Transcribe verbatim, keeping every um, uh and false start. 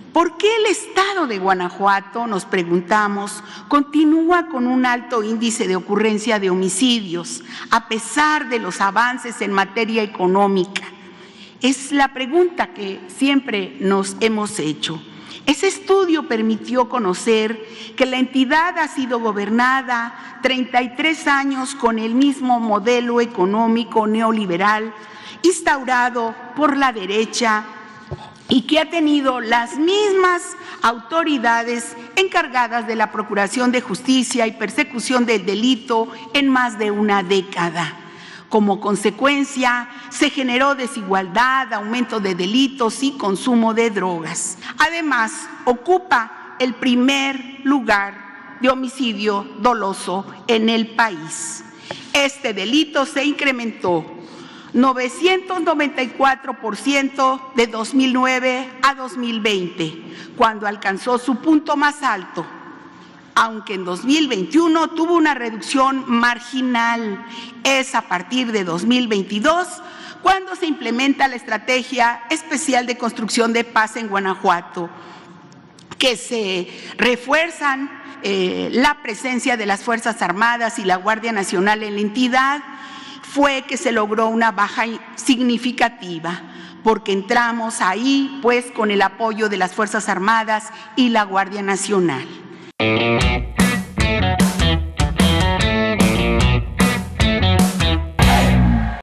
¿Por qué el estado de Guanajuato, nos preguntamos, continúa con un alto índice de ocurrencia de homicidios, a pesar de los avances en materia económica? Es la pregunta que siempre nos hemos hecho. Ese estudio permitió conocer que la entidad ha sido gobernada treinta y tres años con el mismo modelo económico neoliberal instaurado por la derecha y que ha tenido las mismas autoridades encargadas de la procuración de justicia y persecución del delito en más de una década. Como consecuencia, se generó desigualdad, aumento de delitos y consumo de drogas. Además, ocupa el primer lugar de homicidio doloso en el país. Este delito se incrementó novecientos noventa y cuatro por ciento de dos mil nueve a dos mil veinte, cuando alcanzó su punto más alto, aunque en dos mil veintiuno tuvo una reducción marginal. Es a partir de dos mil veintidós cuando se implementa la Estrategia Especial de Construcción de Paz en Guanajuato, que se refuerzan eh, la presencia de las Fuerzas Armadas y la Guardia Nacional en la entidad. Fue que se logró una baja significativa, porque entramos ahí pues con el apoyo de las Fuerzas Armadas y la Guardia Nacional.